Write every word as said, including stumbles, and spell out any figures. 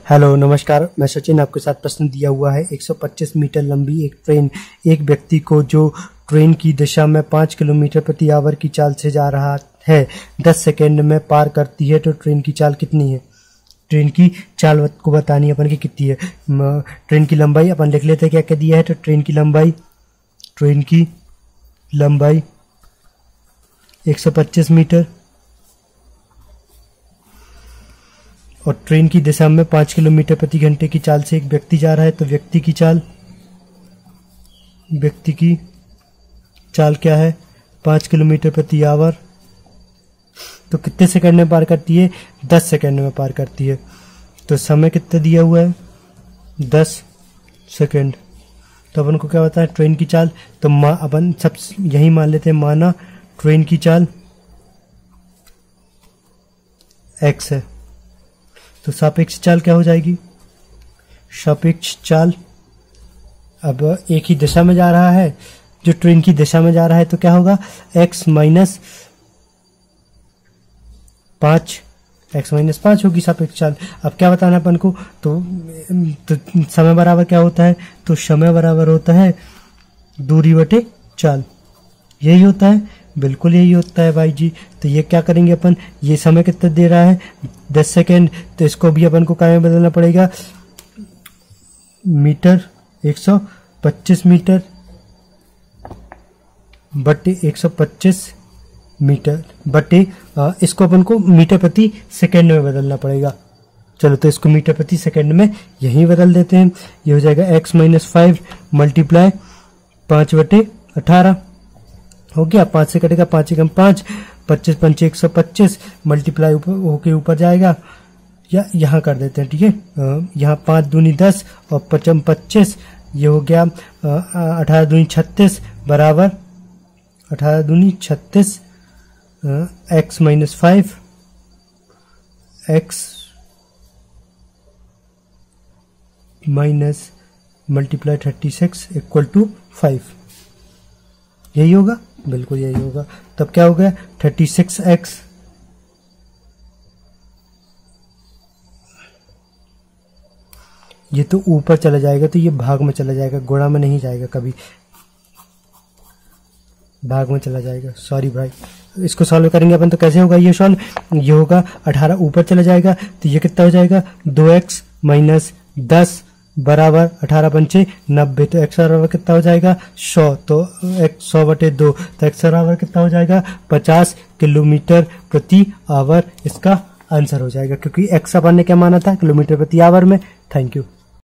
Hello नमस्कार, मैं सचिन आपके साथ प्रश्न दिया हुआ है। एक सौ पच्चीस मीटर लंबी एक ट्रेन एक व्यक्ति को जो ट्रेन की दिशा में पाँच किलोमीटर प्रति आवर की चाल से जा रहा है दस सेकंड में पार करती है तो ट्रेन की चाल कितनी है। ट्रेन की चाल को बतानी अपन की कितनी है। ट्रेन की लंबाई अपन लिख लेते हैं क्या क्या दिया है। तो ट्रेन की लंबाई ट्रेन की लंबाई एक सौ पच्चीस मीटर और ट्रेन की दिशा में पाँच किलोमीटर प्रति घंटे की चाल से एक व्यक्ति जा रहा है तो व्यक्ति की चाल व्यक्ति की चाल क्या है, पाँच किलोमीटर प्रति आवर। तो कितने सेकंड में पार करती है, दस सेकंड में पार करती है। तो समय कितना दिया हुआ है, दस सेकंड। तो अपन को क्या होता है ट्रेन की चाल, तो मा अपन सब यही मान लेते हैं, माना ट्रेन की चाल एक्स है तो सापेक्ष चाल क्या हो जाएगी, सापेक्ष चाल। अब एक ही दिशा में जा रहा है, जो ट्रेन की दिशा में जा रहा है तो क्या होगा, x माइनस पाँच एक्स माइनस पाँच होगी सापेक्ष चाल। अब क्या बताना अपन को, तो, तो समय बराबर क्या होता है, तो समय बराबर होता है दूरी बटे चाल। यही होता है, बिल्कुल यही होता है भाई जी। तो ये क्या करेंगे अपन, ये समय कितना दे रहा है दस सेकेंड, तो इसको भी अपन को क्या में बदलना पड़ेगा, मीटर एक सौ पच्चीस मीटर बटे एक सौ पच्चीस मीटर बटे आ, इसको अपन को मीटर प्रति सेकेंड में बदलना पड़ेगा। चलो तो इसको मीटर प्रति सेकेंड में यहीं बदल देते हैं। ये हो जाएगा एक्स माइनस फाइव मल्टीप्लाई पाँच बटे अठारह हो गया। पाँच से कटेगा पाँच एकम पाँच, पच्चीस पंचे एक सौ पच्चीस मल्टीप्लाई होके ऊपर जाएगा, या यहाँ कर देते हैं, ठीक है। यहाँ पाँच दूनी दस और पचम पच्चीस, ये हो गया अठारह दूनी छत्तीस बराबर अठारह दूनी छत्तीस x minus five x minus multiply thirty six equal to five. यही होगा, बिल्कुल यही होगा। तब क्या हो गया, थर्टी सिक्स एक्स ये तो ऊपर चला जाएगा तो ये भाग में चला जाएगा, गुणा में नहीं जाएगा, कभी भाग में चला जाएगा। सॉरी भाई, इसको सॉल्व करेंगे अपन तो कैसे होगा ये सॉल्व, ये होगा अठारह ऊपर चला जाएगा तो ये कितना हो जाएगा, दो एक्स माइनस दस बराबर अठारह पंचे नब्बे। तो एक्स बराबर कितना हो जाएगा, सौ। तो एक्स सौ बटे दो, तो एक्स बराबर कितना हो जाएगा, पचास किलोमीटर प्रति आवर इसका आंसर हो जाएगा, क्योंकि एक्स अपन ने क्या माना था, किलोमीटर प्रति आवर में। Thank you.